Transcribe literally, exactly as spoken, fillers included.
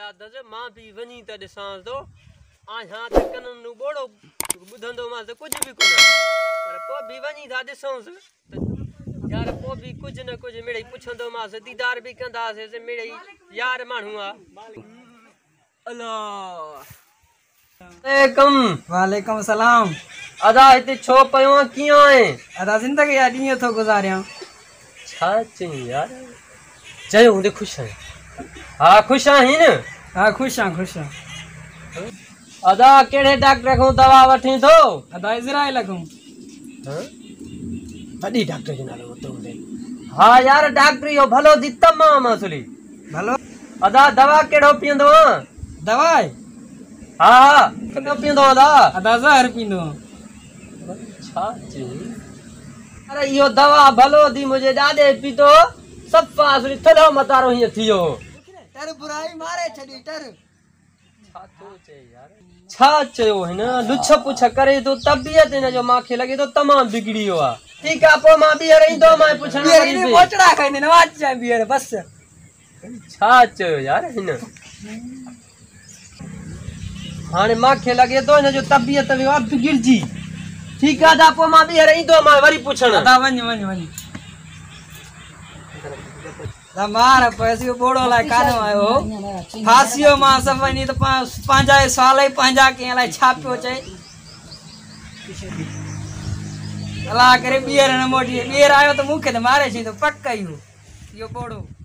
दस मां भी वनी त दिसां तो आ हां त कनन नु बोड़ो बुधंदो मां त कुछ भी कोन पर पो भी वनी था दिसां यार पो भी कुछ न कुछ मेरे पुछंदो मां दीदार भी कंदा से मेरे यार मानू आ अल्लाह एकम वालेकुम सलाम। अदा इते छो पयो कियो है अदा जिंदगी या डी तो गुजारिया छा चई यार जय हुंदे खुश है हां खुश है न हां खुश हां खुश हां। अदा केड़े डॉक्टर को दवा वठी थो अदा इजराइल को हां बड़ी डॉक्टर जो नालो तो दे हां यार डॉक्टर यो भलो दी तमाम असली भलो अदा दवा केड़ो पियंदो दवा हां हां केड़ो पियंदो अदा अदा जहर पिंदो छा जी अरे यो दवा भलो दी मुझे जादे पीतो सफा असली थलो मतारो ही थियो तर बुराई मारे छडी तर छा तो चे यार छा चयो है ना लुछ पुछ करे तो तबियत न जो माखे लगे तो तमाम बिगड़ियो आ ठीक आ पो मां बियर ही दो मां पुछना बियर ने मोचड़ा खाने नवाज जा बियर बस छा चयो यार है ना हाने माखे लगे तो न जो तबियत वे बिगड़ जी ठीक आ दा पो मां बियर ही दो मां वरी पुछना दा वन वन वन दा मार पैसे बोड़ो ला कानो आयो फासियो मां सफनी तो पांजा साल ही पांजा के ला छापियो चे अला करे बियर न मोटी बियर आयो तो मुखे तो मारे छी तो पक्का यो यो बोड़ो।